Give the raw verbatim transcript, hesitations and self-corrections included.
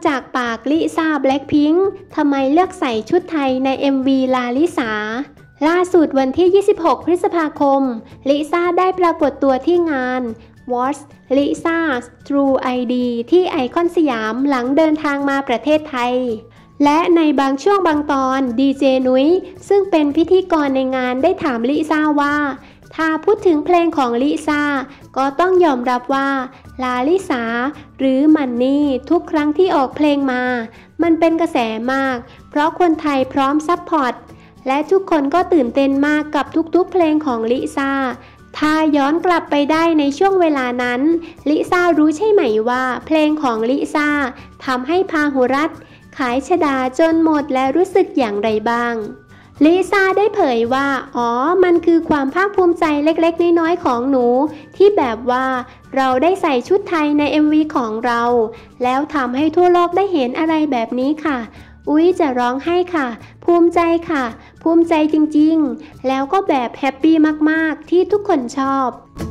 จากปากลิซ่าแบล็คพิงค์ทำไมเลือกใส่ชุดไทยใน เอ็ม วี ลาลิสาล่าสุดวันที่ยี่สิบหกพฤษภาคมลิซ่าได้ปรากฏตัวที่งาน What's Lisa's True ไอ ดี ที่ไอคอนสยามหลังเดินทางมาประเทศไทยและในบางช่วงบางตอนดีเจนุ้ยซึ่งเป็นพิธีกรในงานได้ถามลิซ่าว่าถ้าพูดถึงเพลงของลิซ่าก็ต้องยอมรับว่าลาลิสาหรือมันนี่ทุกครั้งที่ออกเพลงมามันเป็นกระแสมากเพราะคนไทยพร้อมซัพพอร์ตและทุกคนก็ตื่นเต้นมากกับทุกๆเพลงของลิซ่าถ้าย้อนกลับไปได้ในช่วงเวลานั้นลิซ่ารู้ใช่ไหมว่าเพลงของลิซ่าทำให้พาหุรัตน์ขายชฎาจนหมดและรู้สึกอย่างไรบ้างลิซ่าได้เผยว่าอ๋อมันคือความภาคภูมิใจเล็กๆน้อยๆของหนูที่แบบว่าเราได้ใส่ชุดไทยใน เอ็ม วี ของเราแล้วทำให้ทั่วโลกได้เห็นอะไรแบบนี้ค่ะอุ๊ยจะร้องไห้ค่ะภูมิใจค่ะภูมิใจจริงๆแล้วก็แบบแฮปปี้มากๆที่ทุกคนชอบ